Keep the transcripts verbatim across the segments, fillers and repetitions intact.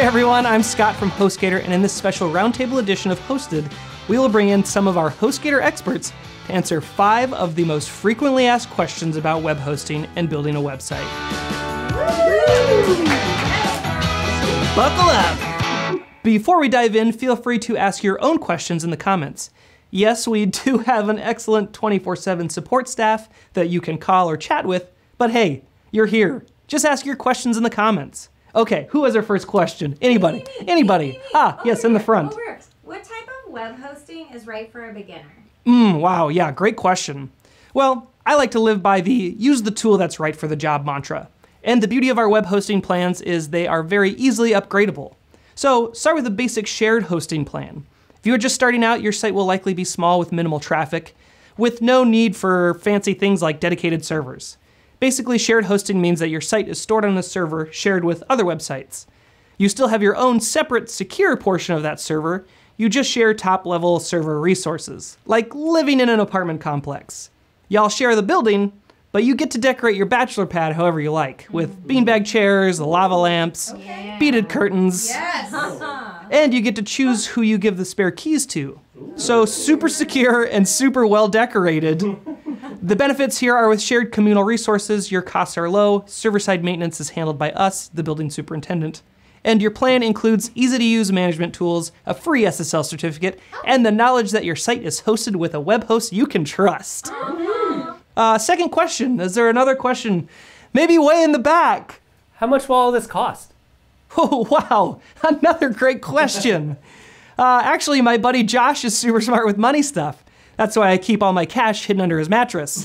everyone, I'm Scott from HostGator, and in this special roundtable edition of Hosted, we will bring in some of our HostGator experts to answer five of the most frequently asked questions about web hosting and building a website. Buckle up! Before we dive in, feel free to ask your own questions in the comments. Yes, we do have an excellent twenty-four seven support staff that you can call or chat with, but hey, you're here. Just ask your questions in the comments. Okay, who has our first question? Anybody? Me, me, me, Anybody? me, me, me. Ah, Over yes, in the here, front. over. What type of web hosting is right for a beginner? Mm, wow, yeah, great question. Well, I like to live by the use the tool that's right for the job mantra. And the beauty of our web hosting plans is they are very easily upgradable. So start with a basic shared hosting plan. If you are just starting out, your site will likely be small with minimal traffic, with no need for fancy things like dedicated servers. Basically, shared hosting means that your site is stored on a server shared with other websites. You still have your own separate, secure portion of that server. You just share top-level server resources, like living in an apartment complex. Y'all share the building, but you get to decorate your bachelor pad however you like, with beanbag chairs, lava lamps, Okay. beaded curtains. Yes! And you get to choose who you give the spare keys to. So super secure and super well decorated. The benefits here are with shared communal resources, your costs are low, server-side maintenance is handled by us, the building superintendent, and your plan includes easy-to-use management tools, a free S S L certificate, and the knowledge that your site is hosted with a web host you can trust. Uh-huh. Uh, second question, is there another question? Maybe way in the back. How much will all this cost? Oh, wow, another great question. Uh, actually, my buddy Josh is super smart with money stuff. That's why I keep all my cash hidden under his mattress.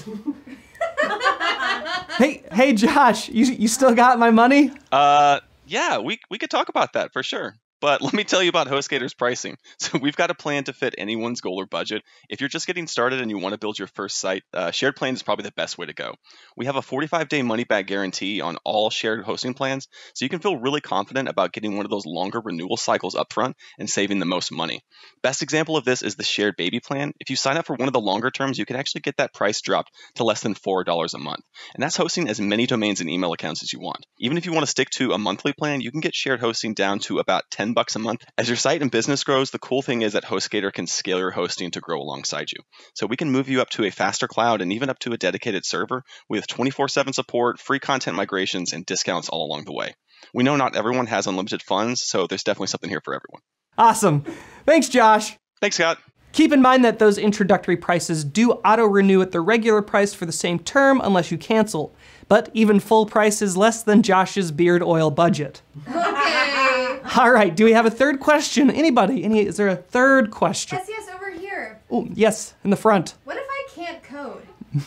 hey, hey, Josh, you you still got my money? Uh, yeah, we we could talk about that for sure. But let me tell you about HostGator's pricing. So we've got a plan to fit anyone's goal or budget. If you're just getting started and you want to build your first site, uh, shared plan is probably the best way to go. We have a forty-five day money-back guarantee on all shared hosting plans, so you can feel really confident about getting one of those longer renewal cycles upfront and saving the most money. Best example of this is the shared baby plan. If you sign up for one of the longer terms, you can actually get that price dropped to less than four dollars a month. And that's hosting as many domains and email accounts as you want. Even if you want to stick to a monthly plan, you can get shared hosting down to about ten bucks a month. As your site and business grows, the cool thing is that HostGator can scale your hosting to grow alongside you. So we can move you up to a faster cloud and even up to a dedicated server with twenty-four seven support, free content migrations, and discounts all along the way. We know not everyone has unlimited funds, so there's definitely something here for everyone. Awesome. Thanks, Josh. Thanks, Scott. Keep in mind that those introductory prices do auto-renew at the regular price for the same term unless you cancel. But even full price is less than Josh's beard oil budget. Okay. All right, do we have a third question? Anybody? Any? Is there a third question? Yes, yes, over here. Oh, yes, in the front. What if I can't code?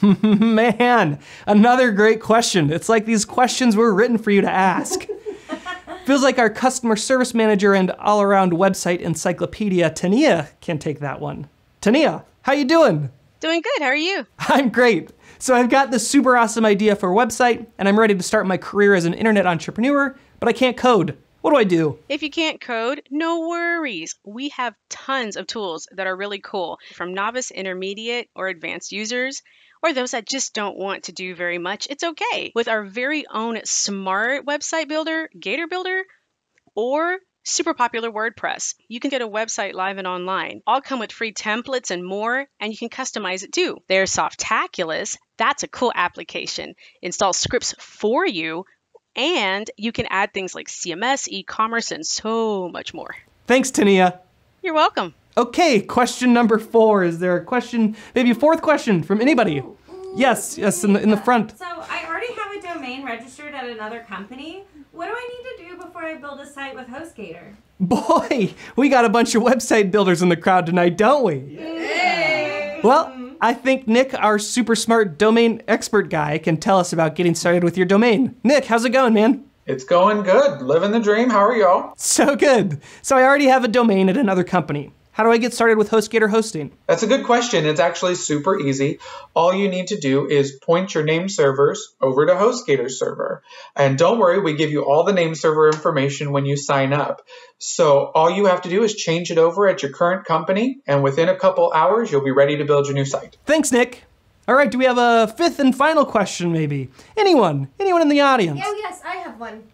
Man, another great question. It's like these questions were written for you to ask. Feels like our customer service manager and all-around website encyclopedia, Tania, can take that one. Tania, how you doing? Doing good, how are you? I'm great. So I've got this super awesome idea for a website, and I'm ready to start my career as an internet entrepreneur, but I can't code. What do I do? If you can't code, no worries. We have tons of tools that are really cool, from novice, intermediate, or advanced users, or those that just don't want to do very much. It's okay. With our very own smart website builder, Gator Builder, or super popular WordPress, you can get a website live and online. All come with free templates and more, and you can customize it too. There's Softaculous. That's a cool application. Install scripts for you, and you can add things like C M S, e-commerce, and so much more. Thanks, Tania. You're welcome. Okay, question number four. Is there a question, maybe a fourth question from anybody? Ooh, ooh, Yes, yes, in the, in the front. So I already have a domain registered at another company. What do I need to do before I build a site with HostGator? Boy, we got a bunch of website builders in the crowd tonight, don't we? Hey. Well, I think Nick, our super smart domain expert guy, can tell us about getting started with your domain. Nick, how's it going, man? It's going good. Living the dream. How are y'all? So good. So I already have a domain at another company. How do I get started with HostGator hosting? That's a good question. It's actually super easy. All you need to do is point your name servers over to HostGator server. And don't worry, we give you all the name server information when you sign up. So all you have to do is change it over at your current company, and within a couple hours, you'll be ready to build your new site. Thanks, Nick. All right, do we have a fifth and final question, maybe? Anyone? Anyone in the audience? Oh, yes, I have one.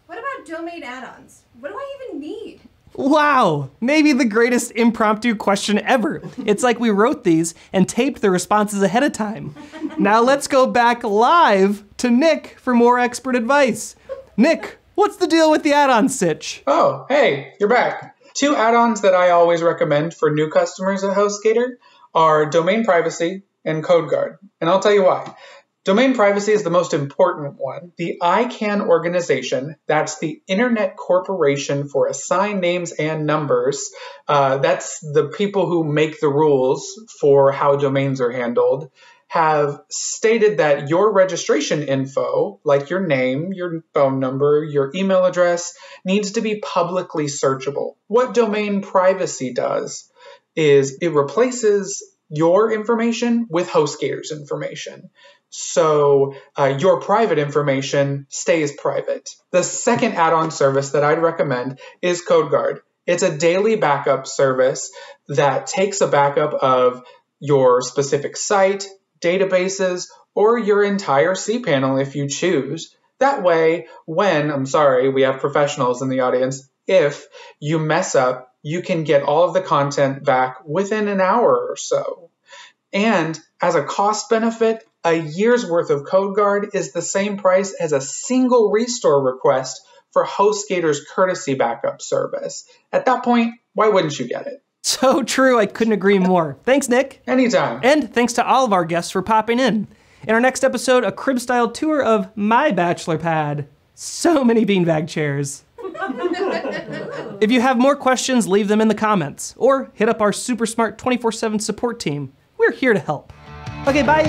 What about domain add-ons? What do I even need? Wow, maybe the greatest impromptu question ever. It's like we wrote these and taped the responses ahead of time. Now let's go back live to Nick for more expert advice. Nick, what's the deal with the add-on sitch? Oh, hey, you're back. Two add-ons that I always recommend for new customers at HostGator are domain privacy and CodeGuard. And I'll tell you why. Domain privacy is the most important one. The I CANN organization, that's the Internet Corporation for Assigned Names and Numbers, uh, that's the people who make the rules for how domains are handled, have stated that your registration info, like your name, your phone number, your email address, needs to be publicly searchable. What domain privacy does is it replaces your information with HostGator's information. So uh, your private information stays private. The second add-on service that I'd recommend is CodeGuard. It's a daily backup service that takes a backup of your specific site, databases, or your entire cPanel if you choose. That way, when, I'm sorry, we have professionals in the audience, if you mess up, you can get all of the content back within an hour or so. And as a cost benefit, a year's worth of CodeGuard is the same price as a single restore request for HostGator's courtesy backup service. At that point, why wouldn't you get it? So true, I couldn't agree more. Thanks, Nick. Anytime. And thanks to all of our guests for popping in. In our next episode, a crib-style tour of my bachelor pad. So many beanbag chairs. If you have more questions, leave them in the comments, or hit up our super smart twenty-four seven support team. We're here to help. Okay, bye.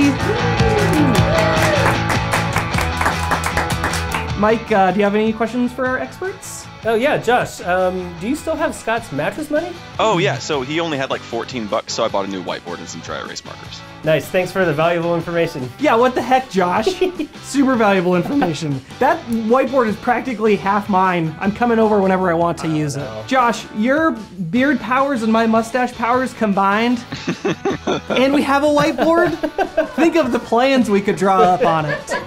Mike, uh, do you have any questions for our experts? Oh yeah, Josh, um, do you still have Scott's mattress money? Oh yeah, so he only had like fourteen bucks, so I bought a new whiteboard and some dry erase markers. Nice, thanks for the valuable information. Yeah, what the heck, Josh? Super valuable information. That whiteboard is practically half mine. I'm coming over whenever I want to oh, use no. it. Josh, your beard powers and my mustache powers combined, and we have a whiteboard? Think of the plans we could draw up on it.